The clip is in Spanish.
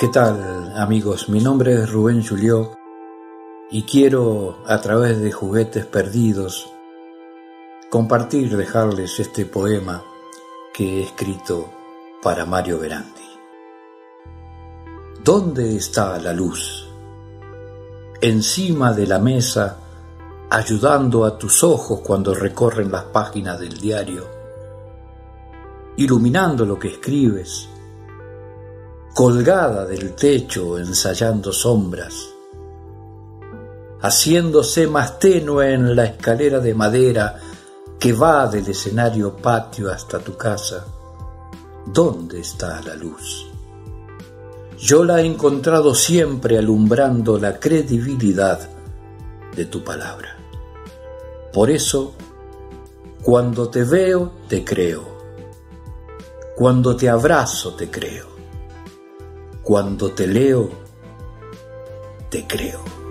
¿Qué tal, amigos? Mi nombre es Rubén Julió y quiero, a través de Juguetes Perdidos, dejarles este poema que he escrito para Mario Beranti. ¿Dónde está la luz? Encima de la mesa, ayudando a tus ojos cuando recorren las páginas del diario, iluminando lo que escribes, colgada del techo ensayando sombras, haciéndose más tenue en la escalera de madera que va del escenario patio hasta tu casa. ¿Dónde está la luz? Yo la he encontrado siempre alumbrando la credibilidad de tu palabra. Por eso, cuando te veo, te creo. Cuando te abrazo, te creo. Cuando te leo, te creo.